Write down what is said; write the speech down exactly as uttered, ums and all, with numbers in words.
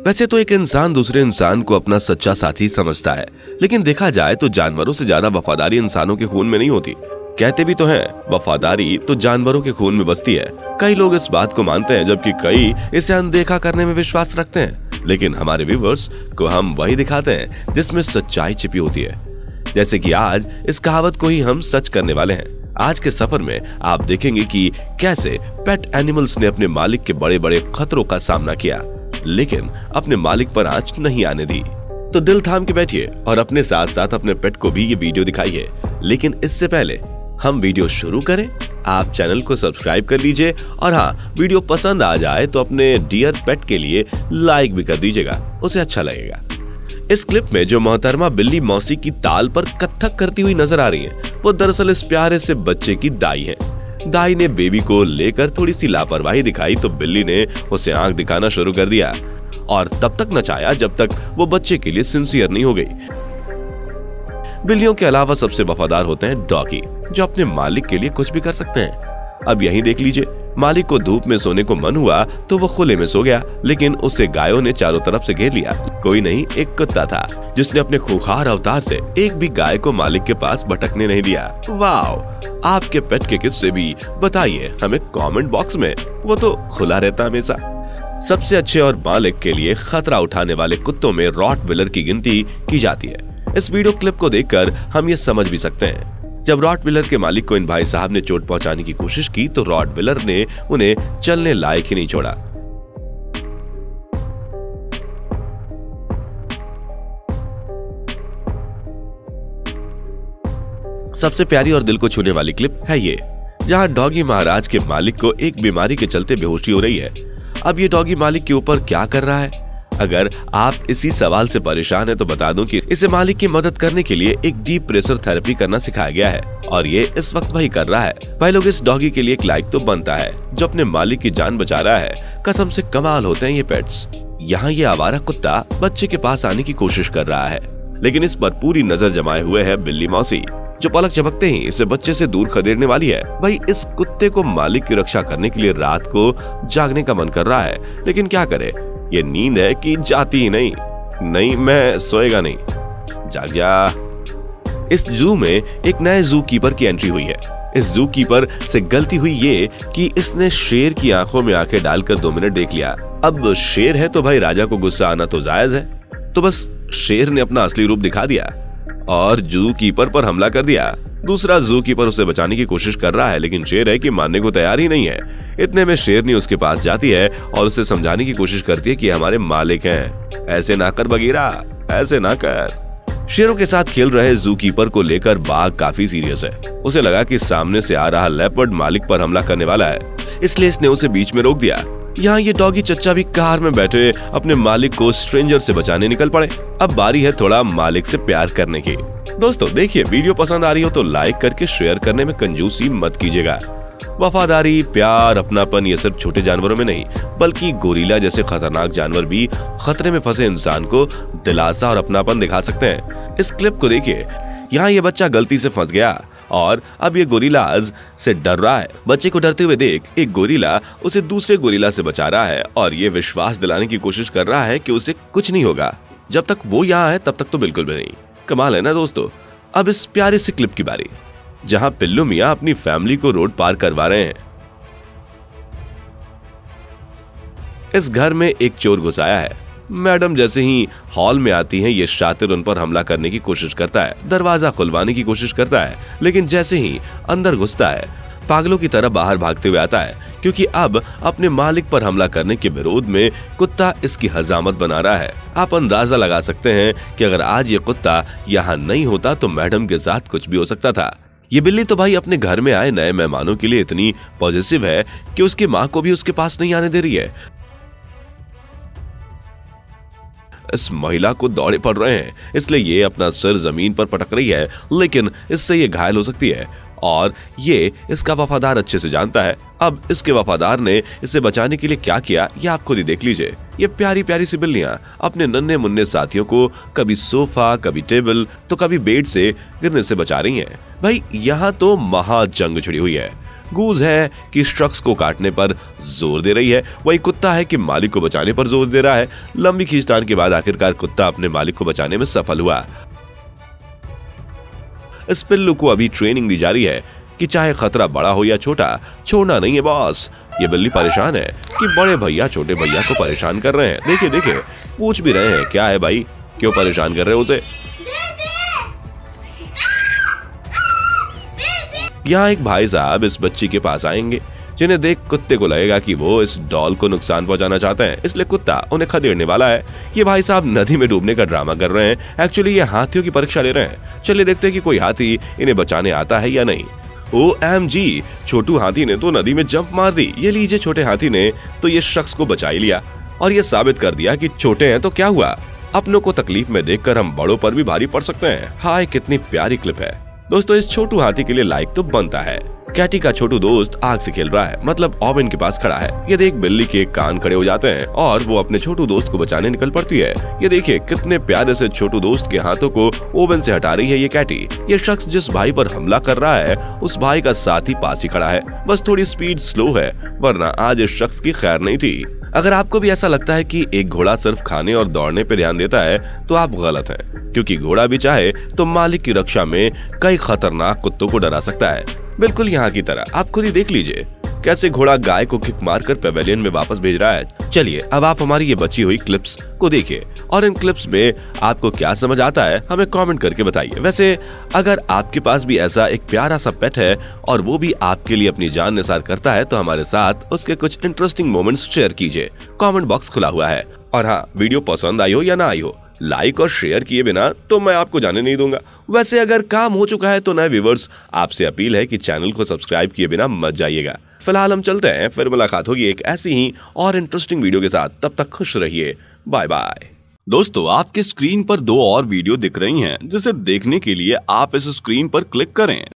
वैसे तो एक इंसान दूसरे इंसान को अपना सच्चा साथी समझता है, लेकिन देखा जाए तो जानवरों से ज्यादा वफादारी इंसानों के खून में नहीं होती। कहते भी तो हैं वफादारी तो जानवरों के खून में बसती है। कई लोग इस बात को मानते हैं जबकि कई इसे अनदेखा करने में विश्वास रखते हैं, लेकिन हमारे व्यूअर्स को हम वही दिखाते हैं जिसमें सच्चाई छिपी होती है। जैसे कि आज इस कहावत को ही हम सच करने वाले हैं। आज के सफर में आप देखेंगे कि कैसे पेट एनिमल्स ने अपने मालिक के बड़े बड़े खतरों का सामना किया, लेकिन अपने मालिक पर आंच नहीं आने दी। तो दिल थाम के बैठिए और अपने साथ साथ अपने पेट को भी ये वीडियो दिखाइए। लेकिन इससे पहले हम वीडियो शुरू करें, आप चैनल को सब्सक्राइब कर लीजिए और हाँ, वीडियो पसंद आ जाए तो अपने डियर पेट के लिए लाइक भी कर दीजिएगा, उसे अच्छा लगेगा। इस क्लिप में जो मोहतरमा बिल्ली मौसी की ताल पर कत्थक करती हुई नजर आ रही है, वो दरअसल इस प्यारे से बच्चे की दाई है। दाई ने बेबी को लेकर थोड़ी सी लापरवाही दिखाई तो बिल्ली ने उसे आंख दिखाना शुरू कर दिया और तब तक नचाया जब तक वो बच्चे के लिए सिंसियर नहीं हो गई। बिल्लियों के अलावा सबसे वफादार होते हैं डॉगी, जो अपने मालिक के लिए कुछ भी कर सकते हैं। अब यही देख लीजिए, मालिक को धूप में सोने को मन हुआ तो वो खुले में सो गया, लेकिन उसे गायों ने चारों तरफ से घेर लिया। कोई नहीं, एक कुत्ता था जिसने अपने खूंखार अवतार से एक भी गाय को मालिक के पास भटकने नहीं दिया। वाह, आपके पेट के किस्से भी बताइए हमें कमेंट बॉक्स में, वो तो खुला रहता हमेशा। सबसे अच्छे और मालिक के लिए खतरा उठाने वाले कुत्तों में रॉटविलर की गिनती की जाती है। इस वीडियो क्लिप को देखकर हम ये समझ भी सकते हैं। जब रॉटविलर के मालिक को इन भाई साहब ने चोट पहुंचाने की कोशिश की तो रॉटविलर ने उन्हें चलने लायक ही नहीं छोड़ा। सबसे प्यारी और दिल को छूने वाली क्लिप है ये, जहां डॉगी महाराज के मालिक को एक बीमारी के चलते बेहोशी हो रही है। अब ये डॉगी मालिक के ऊपर क्या कर रहा है? अगर आप इसी सवाल से परेशान हैं तो बता दूं कि इसे मालिक की मदद करने के लिए एक डीप प्रेशर थेरेपी करना सिखाया गया है और ये इस वक्त वही कर रहा है। भाई लोग, इस डॉगी के लिए एक लाइक तो बनता है जो अपने मालिक की जान बचा रहा है। कसम से कमाल होते हैं ये पेट्स। यहाँ ये आवारा कुत्ता बच्चे के पास आने की कोशिश कर रहा है, लेकिन इस पर पूरी नजर जमाए हुए है बिल्ली मौसी, जो पलक झपकते ही इसे बच्चे से दूर खदेड़ने वाली है। भाई, इस कुत्ते को मालिक की रक्षा करने के लिए रात को जागने का मन कर रहा है, लेकिन क्या करे, ये नींद है कि जाती ही नहीं। नहीं, मैं सोएगा नहीं, जाग जा। इस जू में एक नए जू कीपर की एंट्री हुई है। इस जू कीपर से गलती हुई ये कि इसने शेर की आंखों में आंखें डालकर दो मिनट देख लिया। अब शेर है तो भाई राजा को गुस्सा आना तो जायज है, तो बस शेर ने अपना असली रूप दिखा दिया और जू कीपर पर हमला कर दिया। दूसरा जू कीपर उसे बचाने की कोशिश कर रहा है, लेकिन शेर है कि मानने को तैयार ही नहीं है। इतने में शेरनी उसके पास जाती है और उसे समझाने की कोशिश करती है कि हमारे मालिक हैं, ऐसे ना कर बगीरा, ऐसे ना कर। शेरों के साथ खेल रहे जू कीपर को लेकर बाघ काफी सीरियस है। उसे लगा कि सामने से आ रहा लेपर्ड मालिक पर हमला करने वाला है, इसलिए इसने उसे बीच में रोक दिया। यहाँ ये डॉगी चच्चा भी कार में बैठे अपने मालिक को स्ट्रेंजर से बचाने निकल पड़े। अब बारी है थोड़ा मालिक से प्यार करने की। दोस्तों देखिए, वीडियो पसंद आ रही हो तो लाइक करके शेयर करने में कंजूसी मत कीजिएगा। वफादारी, प्यार, अपनापन ये सिर्फ छोटे जानवरों में नहीं बल्कि गोरिल्ला जैसे खतरनाक जानवर भी खतरे में फंसे इंसान को दिलासा और अपनापन दिखा सकते हैं। इस क्लिप को देखिए, यहाँ ये बच्चा गलती से फंस गया और अब ये गोरिल्लाज से डर रहा है। बच्चे को डरते हुए देख एक गोरिल्ला उसे दूसरे गोरिल्ला से बचा रहा है और ये विश्वास दिलाने की कोशिश कर रहा है कि उसे कुछ नहीं होगा। जब तक वो यहाँ है तब तक तो बिल्कुल भी नहीं। कमाल है ना दोस्तों। अब इस प्यारी सी क्लिप की बारी, जहां पिल्लू मियां अपनी फैमिली को रोड पार करवा रहे हैं। इस घर में एक चोर घुस आया है। मैडम जैसे ही हॉल में आती हैं, ये शातिर उन पर हमला करने की कोशिश करता है, दरवाजा खुलवाने की कोशिश करता है, लेकिन जैसे ही अंदर घुसता है पागलों की तरह बाहर भागते हुए आता है, क्योंकि अब अपने मालिक पर हमला करने के विरोध में कुत्ता इसकी हजामत बना रहा है। आप अंदाजा लगा सकते हैं कि अगर आज ये कुत्ता यहाँ नहीं होता तो मैडम के साथ कुछ भी हो सकता था। ये बिल्ली तो भाई अपने घर में आए नए मेहमानों के लिए इतनी पॉजिटिव है कि उसकी माँ को भी उसके पास नहीं आने दे रही है। इस महिला को दौड़े पड़ रहे हैं, इसलिए ये अपना सिर जमीन पर पटक रही है, लेकिन इससे ये घायल हो सकती है और ये इसका वफादार अच्छे से जानता है। अब इसके वफादार ने इसे बचाने के लिए क्या किया ये आप खुद ही देख लीजिए। ये प्यारी प्यारी सी बिल्लियां अपने नन्हे मुन्ने साथियों को कभी सोफा, कभी टेबल तो कभी बेड से गिरने से बचा रही हैं। भाई यहाँ तो महा जंग छिड़ी हुई है। गूज है कि शख्स को काटने पर जोर दे रही है, वहीं कुत्ता है कि मालिक को बचाने पर जोर दे रहा है। लंबी खींचतान के बाद आखिरकार कुत्ता अपने मालिक को बचाने में सफल हुआ। इस पिल्लू को अभी ट्रेनिंग दी जा रही है कि चाहे खतरा बड़ा हो या छोटा, छोड़ना नहीं है बॉस। ये बिल्ली परेशान है कि बड़े भैया छोटे भैया को परेशान कर रहे हैं। देखिए देखिए, पूछ भी रहे हैं, क्या है भाई, क्यों परेशान कर रहे हो उसे। यहाँ एक भाई साहब इस बच्ची के पास आएंगे, जिन्हें देख कुत्ते को लगेगा कि वो इस डॉल को नुकसान पहुंचाना चाहते हैं, इसलिए कुत्ता उन्हें खदेड़ने वाला है। ये भाई साहब नदी में डूबने का ड्रामा कर रहे हैं। एक्चुअली ये हाथियों की परीक्षा ले रहे हैं। चलिए देखते हैं कि कोई हाथी इन्हें बचाने आता है या नहीं। ओ एम जी, छोटू हाथी ने तो नदी में जंप मार दी। ये लीजिए, छोटे हाथी ने तो ये शख्स को बचा ही लिया और ये साबित कर दिया कि छोटे हैं तो क्या हुआ, अपनों को तकलीफ में देखकर हम बड़ों पर भी भारी पड़ सकते हैं। हाय, कितनी प्यारी क्लिप है दोस्तों। इस छोटू हाथी के लिए लाइक तो बनता है। कैटी का छोटू दोस्त आग से खेल रहा है, मतलब ओवन के पास खड़ा है। ये देख बिल्ली के कान खड़े हो जाते हैं और वो अपने छोटू दोस्त को बचाने निकल पड़ती है। ये देखिए कितने प्यारे से छोटू दोस्त के हाथों को ओवन से हटा रही है ये कैटी। ये शख्स जिस भाई पर हमला कर रहा है उस भाई का साथी पास ही खड़ा है, बस थोड़ी स्पीड स्लो है, वरना आज इस शख्स की खैर नहीं थी। अगर आपको भी ऐसा लगता है कि एक घोड़ा सिर्फ खाने और दौड़ने पे ध्यान देता है तो आप गलत हैं, क्योंकि घोड़ा भी चाहे तो मालिक की रक्षा में कई खतरनाक कुत्तों को डरा सकता है, बिल्कुल यहाँ की तरह। आप खुद ही देख लीजिए कैसे घोड़ा गाय को किक मारकर पेवेलियन में वापस भेज रहा है। चलिए अब आप हमारी ये बची हुई क्लिप्स को देखिए और इन क्लिप्स में आपको क्या समझ आता है हमें कमेंट करके बताइए। वैसे अगर आपके पास भी ऐसा एक प्यारा सा पेट है और वो भी आपके लिए अपनी जान निसार करता है तो हमारे साथ उसके कुछ इंटरेस्टिंग मोमेंट्स शेयर कीजिए। कमेंट बॉक्स खुला हुआ है। और हाँ, वीडियो पसंद आई हो या ना आई हो, लाइक और शेयर किए बिना तो मैं आपको जाने नहीं दूंगा। वैसे अगर काम हो चुका है तो नए व्यूवर्स, आपसे अपील है कि चैनल को सब्सक्राइब किए बिना मत जाइएगा। फिलहाल हम चलते हैं, फिर मुलाकात होगी एक ऐसी ही और इंटरेस्टिंग वीडियो के साथ। तब तक खुश रहिए, बाय बाय। दोस्तों, आपके स्क्रीन पर दो और वीडियो दिख रही हैं, जिसे देखने के लिए आप इस स्क्रीन पर क्लिक करें।